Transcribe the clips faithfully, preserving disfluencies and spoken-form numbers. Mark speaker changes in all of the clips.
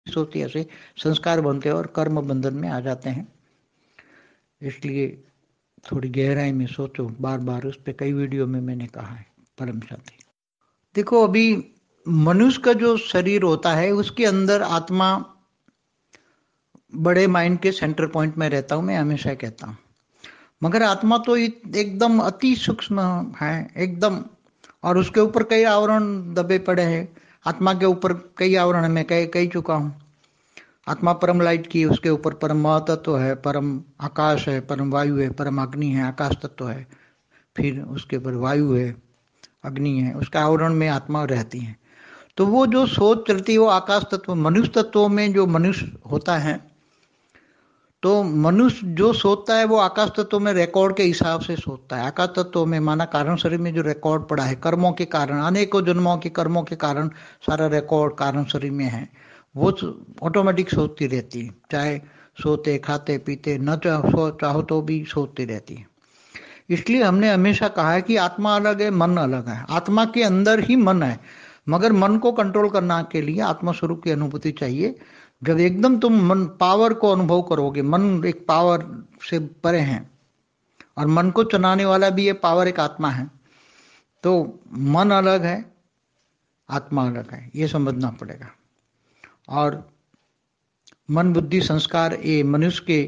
Speaker 1: सोचती है, ऐसे संस्कार बनते हैं और कर्म बंधन में आ जाते हैं। इसलिए थोड़ी गहराई में सोचो, बार बार उस पर कई वीडियो में मैंने कहा है। परम शांति। देखो, अभी मनुष्य का जो शरीर होता है उसके अंदर आत्मा बड़े माइंड के सेंटर पॉइंट में रहता हूं, मैं हमेशा कहता हूं। मगर आत्मा तो एकदम अति सूक्ष्म है एकदम, और उसके ऊपर कई आवरण दबे पड़े हैं। आत्मा के ऊपर कई आवरण मैं कह कह चुका हूं। आत्मा परम लाइट की, उसके ऊपर परम महतत्व है, परम आकाश है, परम वायु है, परम अग्नि है, आकाश तत्व है, फिर उसके ऊपर वायु है, अग्नि है, उसका आवरण में आत्मा रहती है। तो वो जो सोच चलती है वो आकाश तत्व, मनुष्य तत्वों में जो मनुष्य होता है, तो मनुष्य जो सोचता है वो आकाश तत्व में रिकॉर्ड के हिसाब से सोचता है। आकाश तत्व में माना कारण शरीर में जो रिकॉर्ड पड़ा है, कर्मों के कारण, अनेकों जन्मों के कर्मों के कारण सारा रिकॉर्ड कारण शरीर में है, वो ऑटोमेटिक सोचती रहती है। चाहे सोते खाते पीते न चाहो चाहो तो भी सोचती रहती है। इसलिए हमने हमेशा कहा है कि आत्मा अलग है, मन अलग है। आत्मा के अंदर ही मन है, मगर मन को कंट्रोल करने के लिए आत्मा स्वरूप की अनुभूति चाहिए। जब एकदम तुम मन पावर को अनुभव करोगे, मन एक पावर से परे है और मन को चलाने वाला भी ये पावर एक आत्मा है, तो मन अलग है, आत्मा अलग है, ये समझना पड़ेगा। और मन बुद्धि संस्कार ये मनुष्य के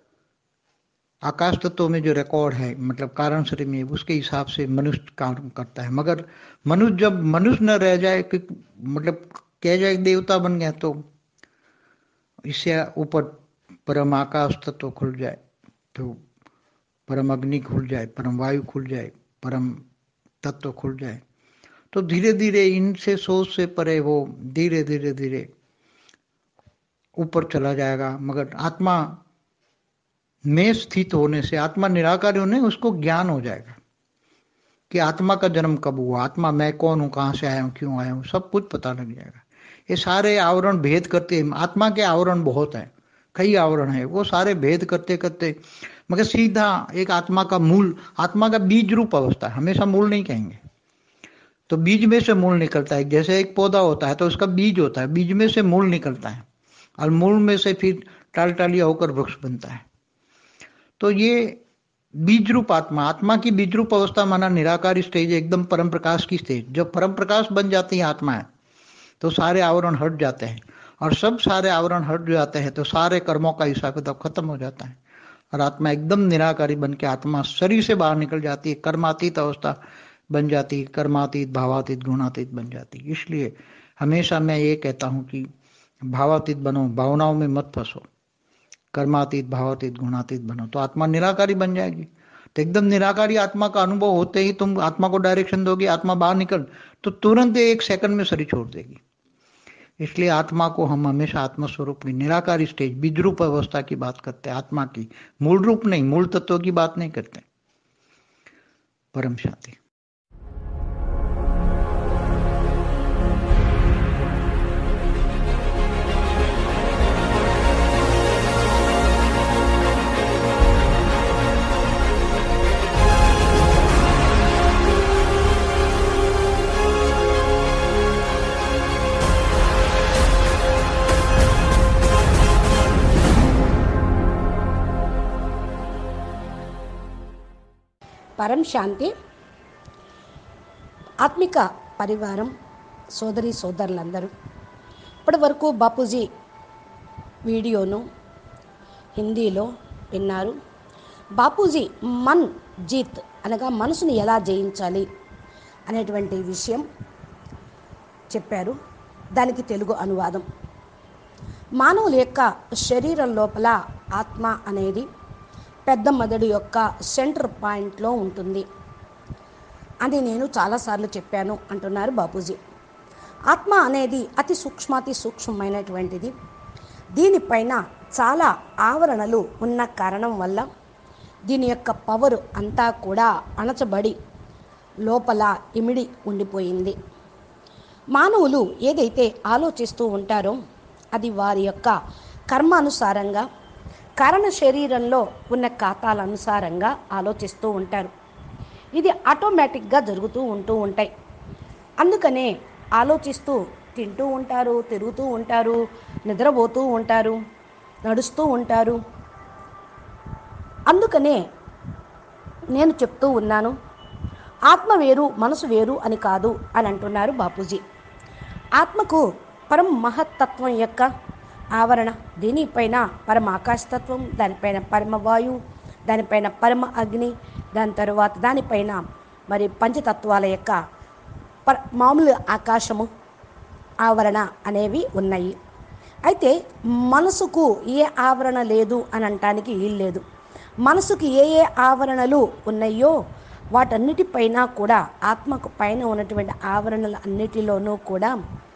Speaker 1: आकाश तत्व में जो रिकॉर्ड है, मतलब कारण शरीर में, उसके हिसाब से मनुष्य काम करता है। मगर मनुष्य जब मनुष्य न रह जाए, मतलब कह जाए देवता बन गया, तो इससे ऊपर परम आकाश तत्व खुल जाए, तो परम अग्नि खुल जाए, परम वायु खुल जाए, परम तत्व खुल जाए, तो धीरे धीरे इनसे सोच से परे वो धीरे धीरे धीरे ऊपर चला जाएगा। मगर आत्मा में स्थित होने से, आत्मा निराकार होने, उसको ज्ञान हो जाएगा कि आत्मा का जन्म कब हुआ, आत्मा मैं कौन हूँ, कहाँ से आया हूँ, क्यों आया हूँ, सब कुछ पता लग जाएगा। ये सारे आवरण भेद करते हैं। आत्मा के आवरण बहुत हैं, कई आवरण है, वो सारे भेद करते करते मगर सीधा एक आत्मा का मूल, आत्मा का बीज रूप अवस्था है, हमेशा मूल नहीं कहेंगे। तो बीज में से मूल निकलता है। जैसे एक पौधा होता है तो उसका बीज होता है, बीज में से मूल निकलता है, और मूल में से फिर टाल टालिया होकर वृक्ष बनता है। तो ये बीज रूप आत्मा, आत्मा की बीज रूप अवस्था माना निराकार स्टेज, एकदम परम प्रकाश की स्टेज। जब परम प्रकाश बन जाती है आत्मा है, तो सारे आवरण हट जाते हैं, और सब सारे आवरण हट जाते हैं तो सारे कर्मों का हिसाब किताब खत्म हो जाता है, और आत्मा एकदम निराकारी बन के आत्मा शरीर से बाहर निकल जाती है, कर्मातीत अवस्था बन जाती है, कर्मातीत भावातीत गुणातीत बन जाती है। इसलिए हमेशा मैं ये कहता हूँ कि भावातीत बनो, भावनाओं में मत फंसो, कर्मातीत भावातीत गुणातीत बनो, तो आत्मा निराकारी बन जाएगी। तो एकदम निराकारी आत्मा का अनुभव होते ही तुम आत्मा को डायरेक्शन दोगे, आत्मा बाहर निकल, तो तुरंत एक सेकंड में शरीर छोड़ देगी। इसलिए आत्मा को हम हमेशा आत्मा स्वरूप की निराकारी स्टेज, बीज रूप अवस्था की बात करते हैं, आत्मा की, मूल रूप नहीं, मूल तत्व की बात नहीं करते। परम शांति।
Speaker 2: పరం శాంతి. ఆత్మిక పరివారం, సోదరి సోదరులందరూ ఇప్పటి వరకు బాపూజీ వీడియోను హిందీలో విన్నారు. బాపూజీ మన్ జీత్ అనగా మనసుని ఎలా జయించాలి అనేటువంటి విషయం చెప్పారు. దానికి తెలుగు అనువాదం. మానవుల యొక్క శరీరం లోపల ఆత్మ అనేది పెద్ద మెదడు యొక్క సెంటర్ పాయింట్లో ఉంటుంది అని నేను చాలాసార్లు చెప్పాను అంటున్నారు బాపూజీ. ఆత్మ అనేది అతి సూక్ష్మాతి సూక్ష్మమైనటువంటిది. దీనిపైన చాలా ఆవరణలు ఉన్న కారణం వల్ల దీని యొక్క పవర్ అంతా కూడా అణచబడి లోపల ఇమిడి ఉండిపోయింది. మానవులు ఏదైతే ఆలోచిస్తూ ఉంటారో అది వారి యొక్క కర్మానుసారంగా, కారణ శరీరంలో ఉన్న ఖాతాల అనుసారంగా ఆలోచిస్తూ ఉంటారు. ఇది ఆటోమేటిక్గా జరుగుతూ ఉంటూ ఉంటాయి. అందుకనే ఆలోచిస్తూ తింటూ ఉంటారు, తిరుగుతూ ఉంటారు, నిద్రపోతూ ఉంటారు, నడుస్తూ ఉంటారు. అందుకనే నేను చెప్తూ ఉన్నాను, ఆత్మ వేరు మనసు వేరు అని కాదు అని అంటున్నారు బాపూజీ. ఆత్మకు పరం మహత్తత్వం యొక్క ఆవరణ, దీనిపైన పరమ ఆకాశతత్వం, దానిపైన పరమ వాయువు, దానిపైన పరమ అగ్ని, దాని తరువాత దానిపైన మరి పంచతత్వాల యొక్క పర మామూలు ఆకాశము ఆవరణ అనేవి ఉన్నాయి. అయితే మనసుకు ఏ ఆవరణ లేదు అని అనటానికి వీల్లేదు. మనసుకి ఏ ఏ ఆవరణలు ఉన్నాయో వాటన్నిటిపైన కూడా, ఆత్మకు పైన ఉన్నటువంటి ఆవరణలు అన్నిటిలోనూ కూడా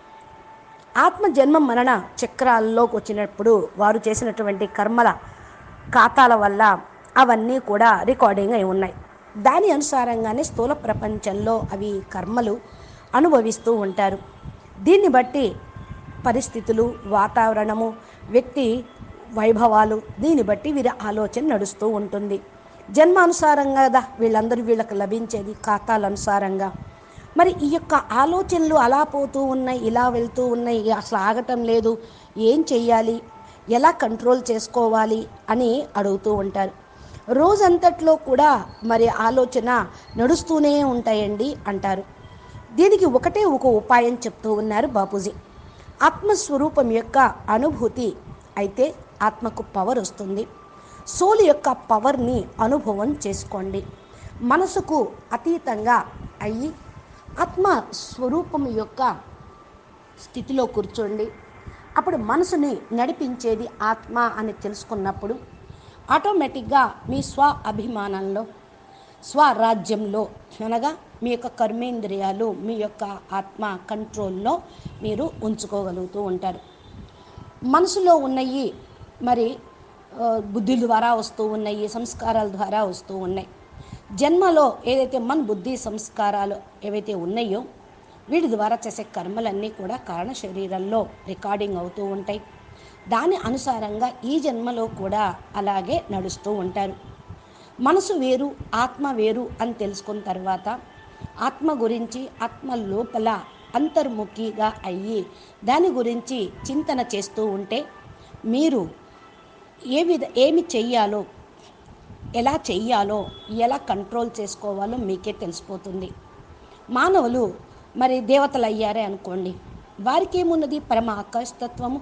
Speaker 2: ఆత్మ జన్మ మరణ చక్రాల్లోకి వచ్చినప్పుడు వారు చేసినటువంటి కర్మల ఖాతాల వల్ల అవన్నీ కూడా రికార్డింగ్ అయి ఉన్నాయి. దాని అనుసారంగానే స్థూల ప్రపంచంలో అవి కర్మలు అనుభవిస్తూ ఉంటారు. దీన్ని బట్టి పరిస్థితులు, వాతావరణము, వ్యక్తి వైభవాలు, దీన్ని బట్టి వీరి ఆలోచన నడుస్తూ ఉంటుంది. జన్మానుసారంగా కదా వీళ్ళందరూ వీళ్ళకి లభించేది, ఖాతాల అనుసారంగా. మరి ఈ యొక్క ఆలోచనలు అలా పోతూ ఉన్నాయి, ఇలా వెళ్తూ ఉన్నాయి, అసలు ఆగటం లేదు, ఏం చెయ్యాలి, ఎలా కంట్రోల్ చేసుకోవాలి అని అడుగుతూ ఉంటారు. రోజంతట్లో కూడా మరి ఆలోచన నడుస్తూనే ఉంటాయండి అంటారు. దీనికి ఒకటే ఒక ఉపాయం చెప్తూ ఉన్నారు బాపూజీ. ఆత్మస్వరూపం యొక్క అనుభూతి అయితే ఆత్మకు పవర్ వస్తుంది. సోల్ యొక్క పవర్ని అనుభవం చేసుకోండి. మనసుకు అతీతంగా అయ్యి ఆత్మ స్వరూపం యొక్క స్థితిలో కూర్చోండి. అప్పుడు మనసుని నడిపించేది ఆత్మ అని తెలుసుకున్నప్పుడు ఆటోమేటిక్గా మీ స్వ అభిమానంలో, స్వరాజ్యంలో, అనగా మీ యొక్క కర్మేంద్రియాలు, మీ యొక్క ఆత్మ కంట్రోల్లో మీరు ఉంచుకోగలుగుతూ ఉంటారు. మనసులో ఉన్నవి మరి బుద్ధి ద్వారా వస్తూ ఉన్నాయి, సంస్కారాల ద్వారా వస్తూ ఉన్నాయి. జన్మలో ఏదైతే మన బుద్ధి సంస్కారాలు ఏవైతే ఉన్నాయో వీటి ద్వారా చేసే కర్మలన్నీ కూడా కారణ శరీరంలో రికార్డింగ్ అవుతూ ఉంటాయి. దాని అనుసారంగా ఈ జన్మలో కూడా అలాగే నడుస్తూ ఉంటారు. మనసు వేరు, ఆత్మ వేరు అని తెలుసుకున్న తర్వాత ఆత్మ గురించి, ఆత్మ లోపల అంతర్ముఖిగా అయ్యి దాని గురించి చింతన చేస్తూ ఉంటే మీరు ఏ విధ ఏమి చెయ్యాలో, ఎలా చెయ్యాలో, ఎలా కంట్రోల్ చేసుకోవాలో మీకే తెలిసిపోతుంది. మానవులు మరి దేవతలు అయ్యారే అనుకోండి, వారికి ఏమున్నది, పరమ ఆకాశతత్వము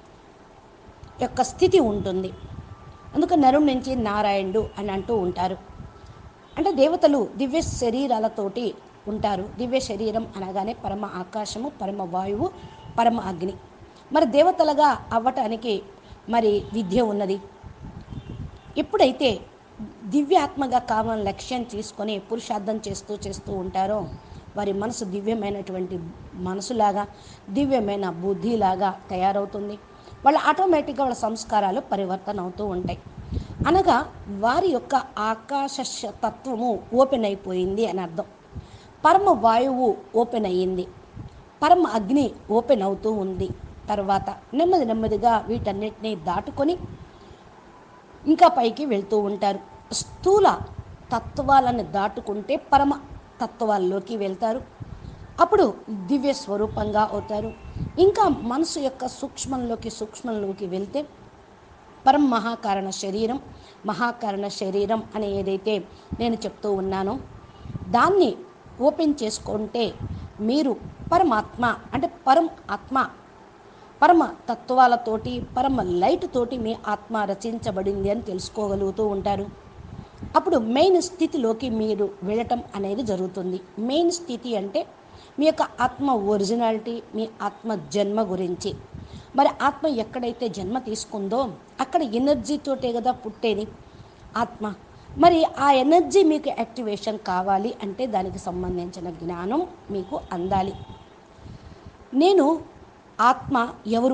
Speaker 2: యొక్క స్థితి ఉంటుంది. అందుకు నరుడి నుంచి నారాయణుడు అని అంటూ ఉంటారు. అంటే దేవతలు దివ్య శరీరాలతోటి ఉంటారు. దివ్య శరీరం అనగానే పరమ ఆకాశము, పరమ వాయువు, పరమ అగ్ని. మరి దేవతలుగా అవ్వటానికి మరి విద్య ఉన్నది. ఎప్పుడైతే దివ్యాత్మగా కావాలని లక్ష్యం తీసుకొని పురుషార్థం చేస్తూ చేస్తూ ఉంటారో వారి మనసు దివ్యమైనటువంటి మనసులాగా, దివ్యమైన బుద్ధిలాగా తయారవుతుంది. వాళ్ళ ఆటోమేటిక్గా వాళ్ళ సంస్కారాలు పరివర్తన అవుతూ ఉంటాయి. అనగా వారి యొక్క ఆకాశ తత్వము ఓపెన్ అయిపోయింది అని అర్థం. పరమ వాయువు ఓపెన్ అయ్యింది, పరమ అగ్ని ఓపెన్ అవుతూ ఉంది. తర్వాత నెమ్మది నెమ్మదిగా వీటన్నిటినీ దాటుకొని ఇంకా పైకి వెళ్తూ ఉంటారు. స్థూల తత్వాలను దాటుకుంటే పరమ తత్వాల్లోకి వెళ్తారు. అప్పుడు దివ్య స్వరూపంగా అవుతారు. ఇంకా మనసు యొక్క సూక్ష్మంలోకి సూక్ష్మంలోకి వెళ్తే పరం మహాకారణ శరీరం, మహాకారణ శరీరం అని ఏదైతే నేను చెప్తూ ఉన్నానో దాన్ని ఓపెన్ చేసుకుంటే మీరు పరమాత్మ అంటే పరం ఆత్మ, పరమ తత్వాలతోటి, పరమ లైట్ తోటి మీ ఆత్మ రచించబడింది అని తెలుసుకోగలుగుతూ ఉంటారు. అప్పుడు మెయిన్ స్థితిలోకి మీరు వెళ్ళటం అనేది జరుగుతుంది. మెయిన్ స్థితి అంటే మీ యొక్క ఆత్మ ఒరిజినాలిటీ, మీ ఆత్మ జన్మ గురించి. మరి ఆత్మ ఎక్కడైతే జన్మ తీసుకుందో అక్కడ ఎనర్జీతోటే కదా పుట్టేది ఆత్మ. మరి ఆ ఎనర్జీ మీకు యాక్టివేషన్ కావాలి అంటే దానికి సంబంధించిన జ్ఞానం మీకు అందాలి. నేను ఆత్మ ఎవరు,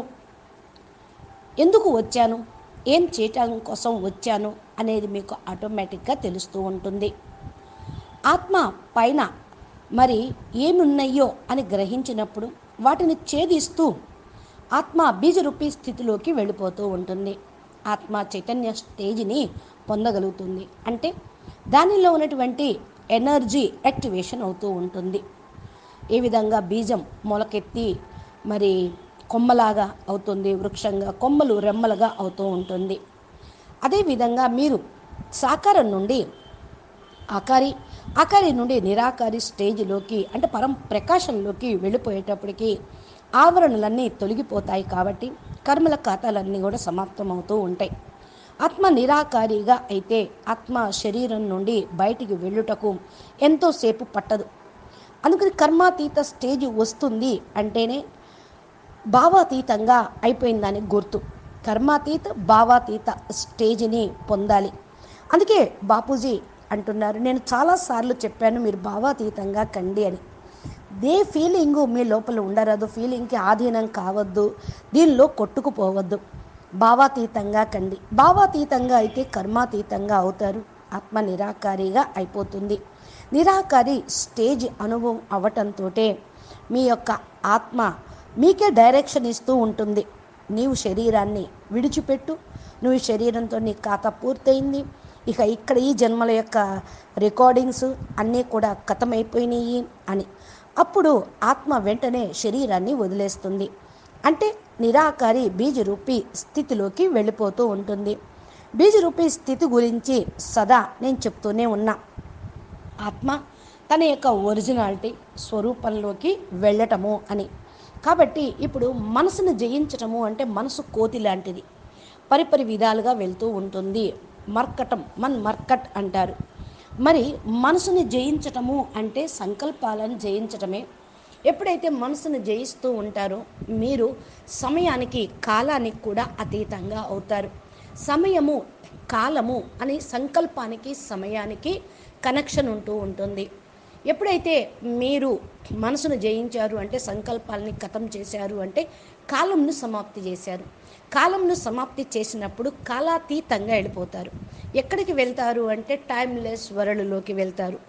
Speaker 2: ఎందుకు వచ్చాను, ఏం చేయటం కోసం వచ్చాను అనేది మీకు ఆటోమేటిక్గా తెలుస్తూ ఉంటుంది. ఆత్మ పైన మరి ఏమున్నాయో అని గ్రహించినప్పుడు వాటిని ఛేదిస్తూ ఆత్మ బీజరూపీ స్థితిలోకి వెళ్ళిపోతూ ఉంటుంది. ఆత్మ చైతన్య స్టేజ్ని పొందగలుగుతుంది. అంటే దానిలో ఉన్నటువంటి ఎనర్జీ యాక్టివేషన్ అవుతూ ఉంటుంది. ఏ విధంగా బీజం మొలకెత్తి మరి కొమ్మలాగా అవుతుంది, వృక్షంగా కొమ్మలు రెమ్మలుగా అవుతూ ఉంటుంది. అదేవిధంగా మీరు సాకారం నుండి ఆకారి, ఆకారి నుండి నిరాకారి స్టేజ్లోకి అంటే పరం ప్రకాశంలోకి వెళ్ళిపోయేటప్పటికి ఆవరణలన్నీ తొలగిపోతాయి. కాబట్టి కర్మల ఖాతాలన్నీ కూడా సమాప్తమవుతూ ఉంటాయి. ఆత్మ నిరాకారిగా అయితే ఆత్మ శరీరం నుండి బయటికి వెళ్ళుటకు ఎంతోసేపు పట్టదు. అందుకని కర్మాతీత స్టేజ్ వస్తుంది అంటేనే భావాతీతంగా అయిపోయిందని గుర్తు. కర్మాతీత భావాతీత స్టేజ్ని పొందాలి. అందుకే బాపూజీ అంటున్నారు, నేను చాలాసార్లు చెప్పాను మీరు భావాతీతంగా కండి అని. దే ఫీలింగు మీ లోపల ఉండరాదు, ఫీలింగ్కి ఆధీనం కావద్దు, దీనిలో కొట్టుకుపోవద్దు. భావాతీతంగా కండి. భావాతీతంగా అయితే కర్మాతీతంగా అవుతారు, ఆత్మ నిరాకారిగా అయిపోతుంది. నిరాకారి స్టేజ్ అనుభవం అవటంతో మీ యొక్క ఆత్మ మీకే డైరెక్షన్ ఇస్తూ ఉంటుంది. నీవు శరీరాన్ని విడిచిపెట్టు, నువ్వు శరీరంతో నీ ఖాతా పూర్తయింది, ఇక ఇక్కడ ఈ జన్మల యొక్క రికార్డింగ్స్ అన్నీ కూడా ఖతమైపోయినాయి అని. అప్పుడు ఆత్మ వెంటనే శరీరాన్ని వదిలేస్తుంది. అంటే నిరాకారి బీజరూపి స్థితిలోకి వెళ్ళిపోతూ ఉంటుంది. బీజరూపి స్థితి గురించి సదా నేను చెప్తూనే ఉన్నా. ఆత్మ తన యొక్క ఒరిజినాలిటీ స్వరూపంలోకి వెళ్ళటము అని. కాబట్టి ఇప్పుడు మనసును జయించటము అంటే మనసు కోతి లాంటిది, పరిపరి విధాలుగా వెళ్తూ ఉంటుంది. మర్కటం మన్ మర్కట్ అంటారు. మరి మనసుని జయించటము అంటే సంకల్పాలను జయించటమే. ఎప్పుడైతే మనసును జయిస్తూ ఉంటారో మీరు సమయానికి కాలానికి కూడా అతీతంగా అవుతారు. సమయము కాలము అని సంకల్పానికి సమయానికి కనెక్షన్ ఉంటూ ఉంటుంది. ఎప్పుడైతే మీరు మనసును జయించారు అంటే సంకల్పాలని ఖతం చేశారు అంటే కాలంను సమాప్తి చేశారు. కాలంను సమాప్తి చేసినప్పుడు కాలాతీతంగా వెళ్ళిపోతారు. ఎక్కడికి వెళ్తారు అంటే టైమ్లెస్ వరల్డ్లోకి వెళ్తారు.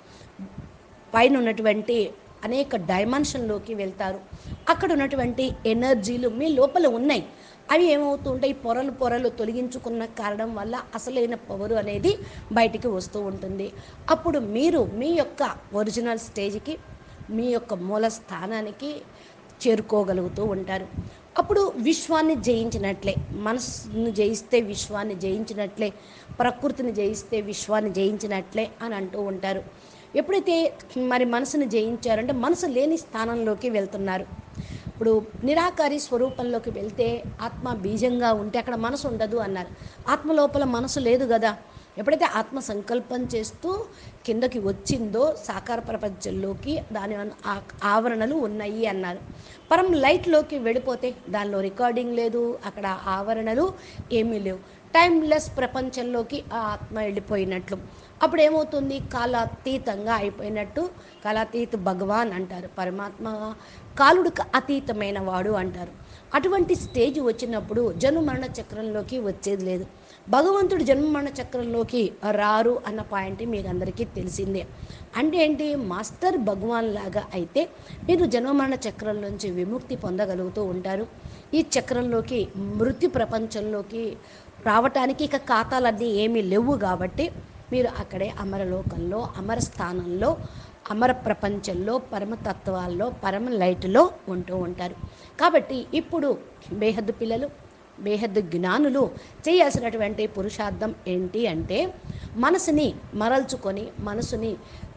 Speaker 2: పైన ఉన్నటువంటి అనేక డైమెన్షన్లోకి వెళ్తారు. అక్కడ ఉన్నటువంటి ఎనర్జీలు మీ లోపల ఉన్నాయి. అవి ఏమవుతూ ఉంటాయి, పొరలు పొరలు తొలగించుకున్న కారణం వల్ల అసలైన పవరు అనేది బయటికి వస్తూ ఉంటుంది. అప్పుడు మీరు మీ యొక్క ఒరిజినల్ స్టేజ్కి, మీ యొక్క మూల స్థానానికి చేరుకోగలుగుతూ ఉంటారు. అప్పుడు విశ్వాన్ని జయించినట్లే. మనసును జయిస్తే విశ్వాన్ని జయించినట్లే, ప్రకృతిని జయిస్తే విశ్వాన్ని జయించినట్లే అని అంటూ ఉంటారు. ఎప్పుడైతే మరి మనసును జయించారంటే మనసు లేని స్థానంలోకి వెళ్తున్నారు. ఇప్పుడు నిరాకారి స్వరూపంలోకి వెళ్తే ఆత్మ బీజంగా ఉంటే అక్కడ మనసు ఉండదు అన్నారు. ఆత్మ లోపల మనసు లేదు కదా. ఎప్పుడైతే ఆత్మ సంకల్పం చేస్తూ కిందకి వచ్చిందో సాకార ప్రపంచంలోకి దాని ఆవరణలు ఉన్నాయి అన్నారు. పరం లైట్లోకి వెళ్ళిపోతే దానిలో రికార్డింగ్ లేదు, అక్కడ ఆవరణలు ఏమీ లేవు. టైమ్లెస్ ప్రపంచంలోకి ఆ ఆత్మ వెళ్ళిపోయినట్లు. అప్పుడు ఏమవుతుంది, కాలాతీతంగా అయిపోయినట్టు. కాలాతీత భగవాన్ అంటారు, పరమాత్మ కాలుడికి అతీతమైన వాడు అంటారు. అటువంటి స్టేజ్ వచ్చినప్పుడు జన్మ మరణ చక్రంలోకి వచ్చేది లేదు. భగవంతుడు జన్మ మరణ చక్రంలోకి రారు అన్న పాయింట్ మీకు అందరికీ తెలిసిందే. అంటే ఏంటి, మాస్టర్ భగవాన్ లాగా అయితే మీరు జన్మ మరణ చక్రం నుంచి విముక్తి పొందగలుగుతూ ఉంటారు. ఈ చక్రంలోకి మృత్యు ప్రపంచంలోకి రావటానికి ఇక ఖాతాలన్నీ ఏమీ లేవు కాబట్టి మీరు అక్కడే అమరలోకంలో, అమర స్థానంలో, అమర ప్రపంచంలో, పరమతత్వాల్లో, పరమ లైట్లో ఉంటూ ఉంటారు. కాబట్టి ఇప్పుడు బేహద్దు పిల్లలు, బేహద్దు జ్ఞానులు చేయాల్సినటువంటి పురుషార్థం ఏంటి అంటే మనసుని మరల్చుకొని మనసుని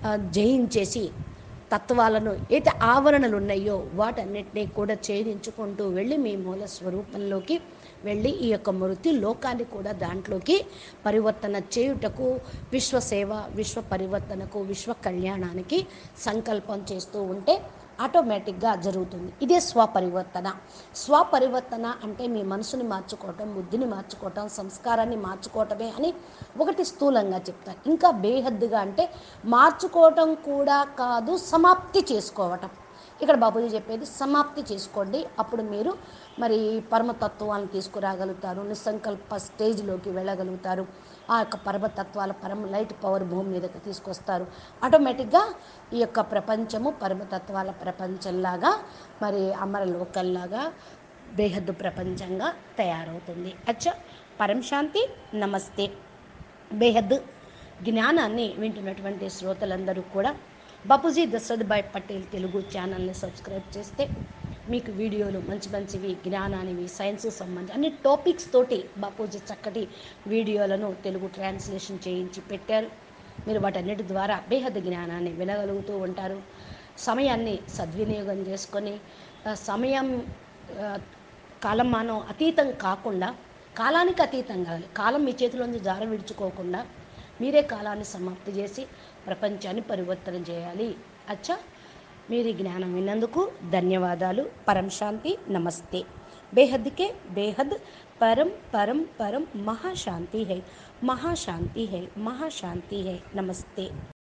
Speaker 2: జయించేసి తత్వాలను అయితే ఆవరణలు ఉన్నాయో వాటన్నిటినీ కూడా ఛేదించుకుంటూ వెళ్ళి మీ మూల స్వరూపంలోకి వెళ్ళి ఈ యొక్క మృత్యు లోకాన్ని కూడా దాంట్లోకి పరివర్తన చేయుటకు, విశ్వసేవ, విశ్వ పరివర్తనకు, విశ్వ కళ్యాణానికి సంకల్పం చేస్తూ ఉంటే ఆటోమేటిక్గా జరుగుతుంది. ఇదే స్వపరివర్తన. స్వపరివర్తన అంటే మీ మనసుని మార్చుకోవటం, బుద్ధిని మార్చుకోవటం, సంస్కారాన్ని మార్చుకోవటమే అని ఒకటి స్థూలంగా చెప్తారు. ఇంకా బేహద్దుగా అంటే మార్చుకోవటం కూడా కాదు, సమాప్తి చేసుకోవటం. ఇక్కడ బాబూజీ చెప్పేది సమాప్తి చేసుకోండి. అప్పుడు మీరు మరి పరమతత్వాన్ని తీసుకురాగలుగుతారు, నిస్సంకల్ప స్టేజ్లోకి వెళ్ళగలుగుతారు. ఆ యొక్క పరమతత్వాల పరమ లైట్ పవర్ భూమి మీదకి తీసుకొస్తారు. ఆటోమేటిక్గా ఈ యొక్క ప్రపంచము పరమతత్వాల ప్రపంచంలాగా, మరి అమర లోకల్లాగా, బేహద్దు ప్రపంచంగా తయారవుతుంది. అచ్చా, పరం శాంతి. నమస్తే. బేహద్దు జ్ఞానాన్ని వింటున్నటువంటి శ్రోతలందరూ కూడా బాపూజీ దశరథ్ భాయ్ పటేల్ తెలుగు ఛానల్ని సబ్స్క్రైబ్ చేస్తే మీకు వీడియోలు మంచి మంచివి జ్ఞానానివి సైన్స్ సంబంధించి అన్ని టాపిక్స్ తోటి బాపూజీ చక్కటి వీడియోలను తెలుగు ట్రాన్స్లేషన్ చేయించి పెట్టారు. మీరు వాటన్నిటి ద్వారా బేహద్ జ్ఞానాన్ని వినగలుగుతూ ఉంటారు. సమయాన్ని సద్వినియోగం చేసుకొని సమయం కాలమానం అతీతం కాకుండా కాలానికి అతీతం కాదు, కాలం మీ చేతిలోంచి జార విడుచుకోకుండా మీరే కాలాన్ని సమాప్తి చేసి ప్రపంచాన్ని పరివర్తన చేయాలి. అచ్చా, మీరు జ్ఞానం విన్నందుకు ధన్యవాదాలు. పరం శాంతి. నమస్తే. బేహద్ కే బేహద్ परम परम परम महाशांति है, महाशांति है, महाशांति है. नमस्ते.